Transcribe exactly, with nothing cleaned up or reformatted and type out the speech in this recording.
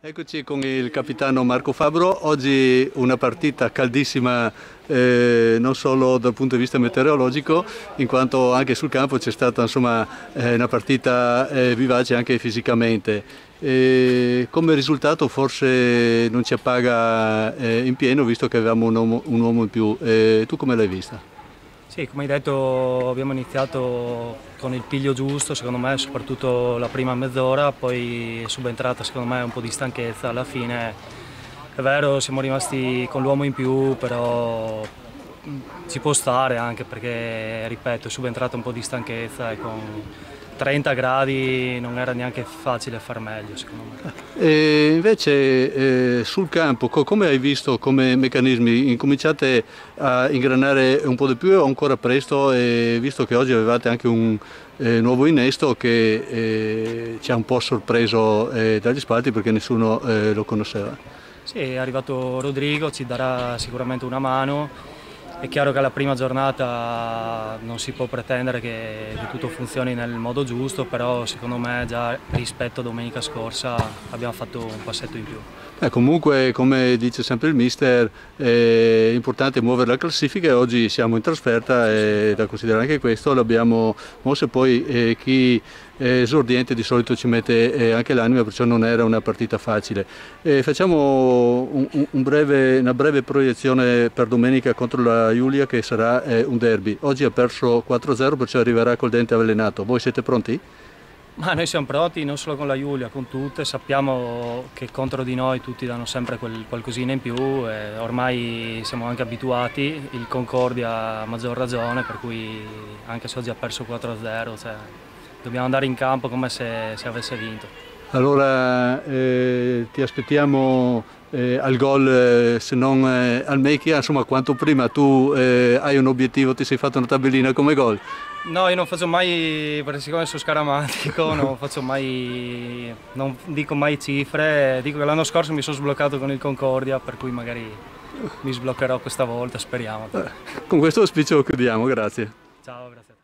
Eccoci con il capitano Marco Fabbro. Oggi una partita caldissima, eh, non solo dal punto di vista meteorologico, in quanto anche sul campo c'è stata insomma, eh, una partita eh, vivace anche fisicamente. E come risultato forse non ci appaga eh, in pieno, visto che avevamo un uomo, un uomo in più. Eh, tu come l'hai vista? Sì, come hai detto abbiamo iniziato con il piglio giusto, secondo me, soprattutto la prima mezz'ora, poi è subentrata secondo me un po' di stanchezza alla fine. È vero, siamo rimasti con l'uomo in più, però ci può stare anche perché, ripeto, è subentrata un po' di stanchezza e con trenta gradi non era neanche facile far meglio secondo me. E invece eh, sul campo come hai visto come meccanismi? Incominciate a ingranare un po' di più o ancora presto, e visto che oggi avevate anche un eh, nuovo innesto che eh, ci ha un po' sorpreso eh, dagli spalti perché nessuno eh, lo conosceva? Sì, è arrivato Rodrigo, ci darà sicuramente una mano. È chiaro che alla prima giornata non si può pretendere che, che tutto funzioni nel modo giusto, però secondo me già rispetto a domenica scorsa abbiamo fatto un passetto in più. Eh, comunque, come dice sempre il mister, è importante muovere la classifica e oggi siamo in trasferta e da considerare anche questo l'abbiamo mosso, e poi eh, chi è esordiente di solito ci mette eh, anche l'anima, perciò non era una partita facile. Eh, facciamo un, un breve, una breve proiezione per domenica contro la Giulia, che sarà eh, un derby. Oggi ha perso quattro a zero, perciò arriverà col dente avvelenato. Voi siete pronti? Ma noi siamo pronti, non solo con la Giulia, con tutte. Sappiamo che contro di noi tutti danno sempre quel qualcosina in più e ormai siamo anche abituati. Il Concordia a maggior ragione, per cui anche se oggi ha perso quattro a zero, cioè, dobbiamo andare in campo come se, se avesse vinto. Allora eh, ti aspettiamo eh, al gol, eh, se non eh, al make, insomma quanto prima. Tu eh, hai un obiettivo, ti sei fatto una tabellina come gol? No, io non faccio mai, perché siccome sono scaramantico, non faccio mai, non dico mai cifre. Dico che l'anno scorso mi sono sbloccato con il Concordia, per cui magari mi sbloccherò questa volta, speriamo. Eh, con questo auspicio chiudiamo, grazie. Ciao, grazie a te.